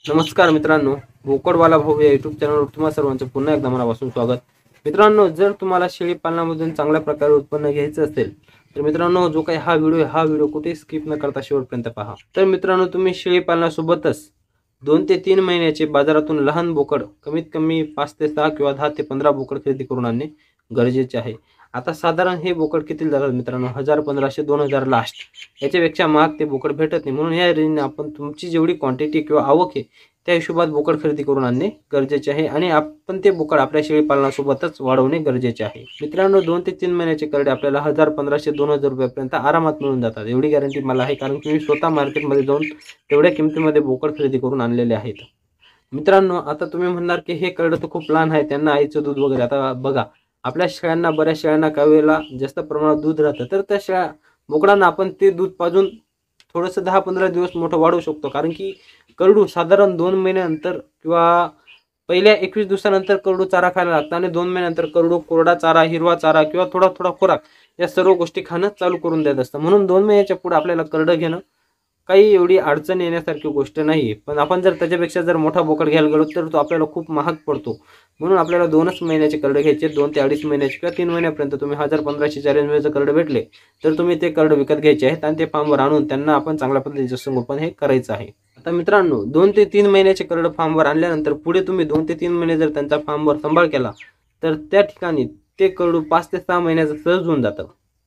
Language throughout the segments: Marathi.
नमस्कार मित्रांनो, बोकडवाला भाऊ या युट्यूब चॅनलवर तुम्हा सर्वांचं पुन्हा एकदा मनापासून स्वागत। मित्रांनो, जर तुम्हाला शेळी पालनामधून चांगल्या प्रकारे उत्पन्न घ्यायचं असेल तर मित्रांनो जो काही हा व्हिडिओ कुठे स्किप न करता शेवटपर्यंत पहा। तर मित्रांनो, तुम्ही शेळी पालनासोबतच 2 ते 3 महिन्याचे बाजारातून लहान बोकड कमीत कमी 5 ते 6 किंवा 10 ते 15 बोकड खरेदी करून आणणे गरजेचे आहे। आता साधारण हे बोकड किती जातात मित्रांनो, 1000, 1500, 2000 लास्ट, याच्यापेक्षा महाग ते बोकड भेटत नाही। म्हणून या रेंजने आपण तुमची जेवढी क्वांटिटी किंवा आवक आहे त्या हिशोबात बोकड खरेदी करून आणणे गरजेचे आहे आणि आपण ते बोकड आपल्या शेळी पालनासोबतच वाढवणे गरजेचे आहे। मित्रांनो, 2 ते 3 महिन्याचे करडे आपल्याला 1000, 1500, 2000 रुपयापर्यंत आरामात मिळून जातात, एवढी गॅरंटी मला आहे, कारण की मी स्वतः मार्केटमध्ये जाऊन तेवढ्या किमतीमध्ये बोकड खरेदी करून आणलेले आहेत। मित्रांनो, आता तुम्ही म्हणणार की हे करडे तर खूप लहान आहे, त्यांना आईचं दूध वगैरे, आता बघा आपल्या शेळ्यांना, बऱ्याच शेळ्यांना काही वेळेला जास्त प्रमाणात दूध राहतं, तर त्या शेळ्या बोकडांना आपण ते दूध पाजून थोडंसं 10-15 दिवस मोठं वाढवू शकतो। कारण की करडू साधारण 2 महिन्यानंतर किंवा पहिल्या 21 दिवसानंतर करडू चारा खायला लागतं आणि 2 महिन्यानंतर करडू कोरडा चारा, हिरवा चारा किंवा थोडा थोडा खुराक या सर्व गोष्टी खाणं चालू करून देत असतं। म्हणून 2 महिन्याच्या पुढे आपल्याला करडं घेणं काही एवढी अडचण येण्यासारखी गोष्ट नाही। पण आपण जर त्याच्यापेक्षा जर मोठा बोकड घ्यायला गेलो तर तो आपल्याला खूप महाग पडतो। म्हणून आपल्याला 2च महिन्याचे करडे घ्यायचे, 2 ते 2.5 महिन्याचे किंवा 3 महिन्यापर्यंत तुम्ही 1000, 1500 रेंजमध्ये करडे भेटले तर तुम्ही ते करडे विकत घ्यायचे आहेत आणि ते फार्मवर आणून त्यांना आपण चांगल्या पद्धतीचं संगोपन हे करायचं आहे। आता मित्रांनो, 2 ते 3 महिन्याचे करडे फार्मवर आणल्यानंतर पुढे तुम्ही 2 ते 3 महिने जर त्यांचा फार्मवर सांभाळ केला तर त्या ठिकाणी ते करडू 5 ते 6 महिन्याचं सहज होऊन जातं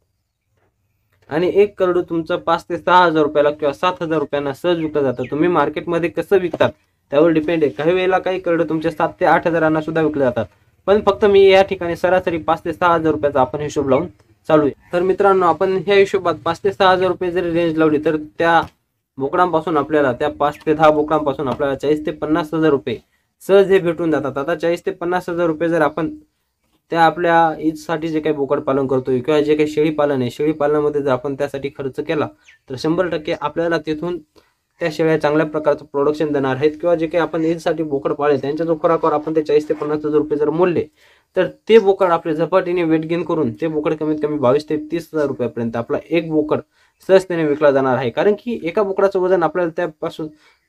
आणि एक करडू तुमचं 5 ते 6000 रुपयाला किंवा 7000 रुपयांना सहज विकलं जातं। तुम्ही मार्केटमध्ये कसं विकतात त्यावर डिपेंड आहे। काही वेळेला काही करडे तुमचे 7 ते 8000 सुद्धा विकले जातात, पण फक्त मी या ठिकाणी सरासरी 5 ते 6000 रुपयाचा आपण हिशोब लावून चालू आहे। तर मित्रांनो, आपण ह्या हिशोबात 5 ते 6000 रुपये जरी रेंज लावली तर त्या बोकडांपासून आपल्याला, त्या 5 ते 10 बोकडांपासून आपल्याला 40 ते 50,000 रुपये सहज हे भेटून जातात। आता 40 ते 50,000 रुपये जर आपण त्या आपल्या ईदसाठी जे काही बोकड पालन करतोय किंवा जे काही शेळी पालन आहे, शेळी पालनामध्ये जर आपण त्यासाठी खर्च केला तर 100% आपल्याला तिथून त्या शेळ्या चांगल्या प्रकारचं प्रोडक्शन देणार आहेत। किंवा जे काही आपण ईदसाठी बोकड पाळले त्यांच्या जो खुराकावर आपण ते 40 ते 50,000 रुपये जर मोडले तर ते बोकड आपले झपाटीने वेट गेन करून ते बोकड कमीत कमी 22 ते 30,000 रुपयापर्यंत आपला एक बोकड सहजतेने विकला जाणार आहे। कारण की एका बोकडाचं वजन आपल्याला त्यापासून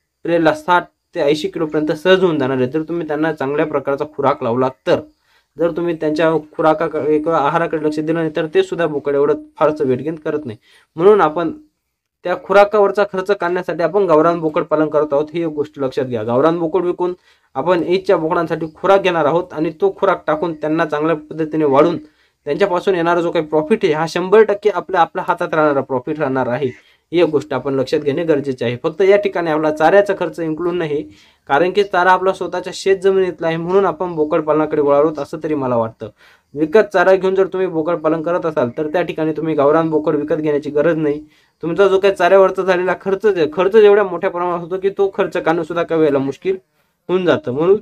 60 ते 80 किलोपर्यंत सहज होऊन जाणार आहे जर तुम्ही त्यांना चांगल्या प्रकारचा खुराक लावला तर। जर तुम्ही त्यांच्या खुराकाकडे किंवा आहाराकडे लक्ष दिलं नाही तर ते सुद्धा बोकड एवढं फारसं वेट गेन करत नाही। म्हणून आपण त्या खुराकावरचा खर्च काढण्यासाठी आपण गावरान बोकड पालन करत आहोत, ही एक गोष्ट लक्षात घ्या। गावरान बोकड विकून आपण ईदच्या बोकडांसाठी खुराक घेणार आहोत आणि तो खुराक टाकून त्यांना चांगल्या पद्धतीने वाढून त्यांच्यापासून येणारा जो काही प्रॉफिट आहे हा 100% आपल्या हातात राहणारा प्रॉफिट राहणार आहे। ही एक गोष्ट आपण लक्षात घेणे गरजेचे आहे। फक्त या ठिकाणी आपला चाऱ्याचा खर्च इन्क्लूड नाही, कारण की चारा आपला स्वतःच्या शेत जमिनीतला आहे, म्हणून आपण बोकड पालनाकडे वळालोत असं तरी मला वाटतं। विकत चारा घेऊन जर तुम्ही बोकड पालन करत असाल तर त्या ठिकाणी तुम्ही गावरान बोकड विकत घेण्याची गरज नाही। तुमचा जो काही चाऱ्यावरचा झालेला खर्च जेवढ्या मोठ्या प्रमाणात होतो की तो खर्च काढणं सुद्धा काही वेळेला मुश्किल होऊन जातं। म्हणून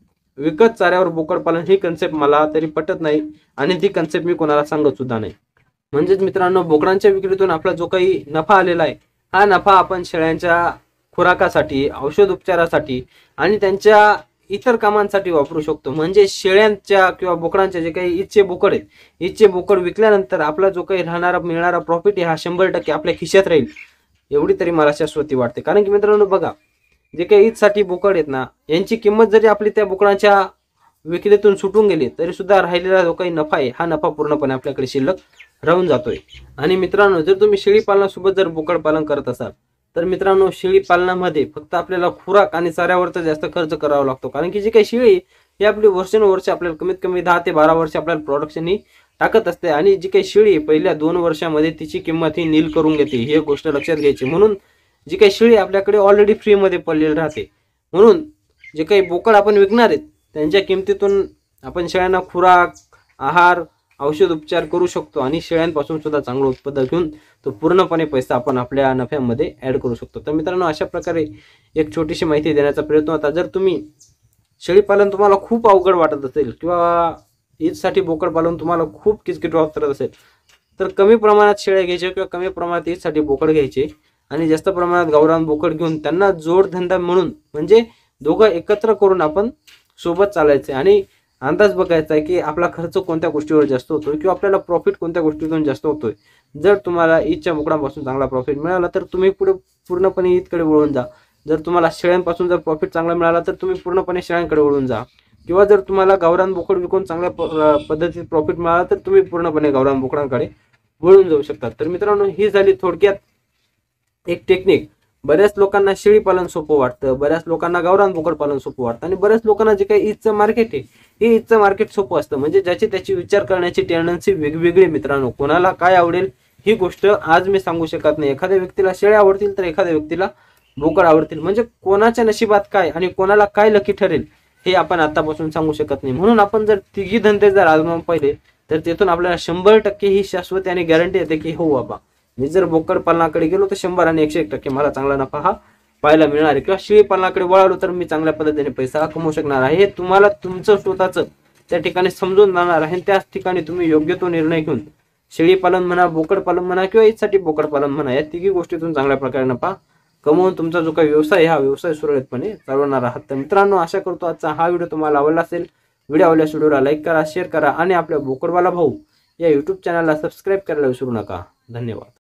विकत चाऱ्यावर बोकड पालन ही कन्सेप्ट मला तरी पटत नाही आणि ती कन्सेप्ट मी कोणाला सांगत सुद्धा नाही। म्हणजेच मित्रांनो, बोकडांच्या विक्रीतून आपला जो काही नफा आलेला आहे हा नफा आपण शेळ्यांच्या खुराकासाठी, औषध उपचारासाठी आणि त्यांच्या इतर कामांसाठी वापरू शकतो। म्हणजे शेळ्यांच्या किंवा बोकडांच्या जे काही ईदचे बोकड आहेत, ईदचे बोकड विकल्यानंतर आपला जो काही मिळणारा प्रॉफिट आहे हा 100% आपल्या खिशात राहील, एवढी तरी मला शाश्वती वाटते। कारण की मित्रांनो बघा, जे काही ईदसाठी बोकड आहेत ना, यांची किंमत जरी आपली त्या बोकडांच्या विक्रीतून सुटून गेली तरी सुद्धा राहिलेला जो काही नफा आहे हा नफा पूर्णपणे आपल्याकडे शिल्लक राहून जातोय। आणि मित्रांनो, जर तुम्ही शेळी पालनासोबत जर बोकड पालन करत असाल तर मित्रांनो, शेळी पालनामध्ये फक्त आपल्याला खुराक आणि चाऱ्यावरचा जास्त खर्च करावा लागतो। कारण की जी काही शेळी ही आपली वर्षानुवर्ष आपल्याला कमीत कमी 10 ते 12 वर्ष आपल्याला प्रोडक्शन ही टाकत असते आणि जी काही शेळी पहिल्या 2 वर्षामध्ये तिची किंमत ही नील करून घेते, ही एक गोष्ट लक्षात घ्यायची। म्हणून जी काही शेळी आपल्याकडे ऑलरेडी फ्रीमध्ये पडलेली राहते, म्हणून जे काही बोकड आपण विकणार आहेत त्यांच्या किमतीतून आपण शेळ्यांना खुराक, आहार, औषध उपचार करू शकतो आणि शेळ्यांपासून सुद्धा चांगलं उत्पादन घेऊन तो पूर्णपणे पैसा आपण आपल्या नफ्यामध्ये ऍड करू शकतो। तर मित्रांनो, अशा प्रकारे एक छोटीशी माहिती देण्याचा प्रयत्न होता। जर तुम्ही शेळी पालन तुम्हाला खूप अवघड वाटत असेल किंवा ईदसाठी बोकड पालन तुम्हाला खूप किचकिट वाटत असेल तर कमी प्रमाणात शेळ्या घ्यायचे किंवा कमी प्रमाणात ईदसाठी बोकड घ्यायचे आणि जास्त प्रमाणात गावरान बोकड घेऊन त्यांना जोडधंदा म्हणून, म्हणजे दोघं एकत्र करून आपण सोबत चालायचे आणि अंदाज बघायचा आहे की आपला खर्च कोणत्या गोष्टीवर जास्त होतोय किंवा आपल्याला प्रॉफिट कोणत्या गोष्टीतून जास्त होतोय। जर तुम्हाला ईदच्या बोकडांपासून चांगला प्रॉफिट मिळाला तर तुम्ही पुढे पूर्णपणे ईदकडे वळून जा। जर तुम्हाला शेळ्यांपासून जर प्रॉफिट चांगला मिळाला तर तुम्ही पूर्णपणे शेळ्यांकडे वळून जा, किंवा जर तुम्हाला गावरान बोकड विकून चांगल्या पद्धतीत प्रॉफिट मिळाला तर तुम्ही पूर्णपणे गावरान बोकडांकडे वळून जाऊ शकता। तर मित्रांनो, ही झाली थोडक्यात एक टेक्निक। बऱ्याच लोकांना शेळी पालन सोपं वाटतं, बऱ्याच लोकांना गावरान बोकड पालन सोपं वाटतं, आणि बऱ्याच लोकांना जे काही ईदचं मार्केट आहे हे ईदचं मार्केट सोपं असतं। म्हणजे ज्याची त्याची विचार करण्याची टेंडन्सी वेगवेगळी मित्रांनो। कोणाला काय आवडेल ही गोष्ट आज मी सांगू शकत नाही। एखाद्या व्यक्तीला शेळ्या आवडतील तर एखाद्या व्यक्तीला बोकड आवडतील। म्हणजे कोणाच्या नशिबात काय आणि कोणाला काय लकी ठरेल हे आपण आतापासून सांगू शकत नाही। म्हणून आपण जर तिघी धंदे जर आजमावून पाहिले तर त्यातून आपल्याला 100% ही शाश्वती आणि गॅरंटी येते की हो बाबा, मी जर बोकड पालनाकडे गेलो तर 100 आणि 101% मला चांगला नफा हा पाहायला मिळणार आहे, किंवा शेळी पालनाकडे वळालो तर मी चांगल्या पद्धतीने पैसा कमवू शकणार आहे। हे तुम्हाला तुमचं स्वतःचं त्या ठिकाणी समजून जाणार आहे। त्याच ठिकाणी तुम्ही योग्य तो निर्णय घेऊन शेळी पालन म्हणा, बोकड पालन म्हणा, किंवा ईदसाठी बोकड पालन म्हणा, या तिघी गोष्टीतून चांगल्या प्रकारे नफा कमवून तुमचा जो काही व्यवसाय हा व्यवसाय सुरळीतपणे चालवणार आहात। तर मित्रांनो, आशा करतो आजचा हा व्हिडिओ तुम्हाला आवडला असेल। व्हिडिओ आवडल्यास व्हिडिओला लाईक करा, शेअर करा, आणि आपल्या बोकडवाला भाऊ या YouTube चॅनलला सबस्क्राईब करायला विसरू नका। धन्यवाद।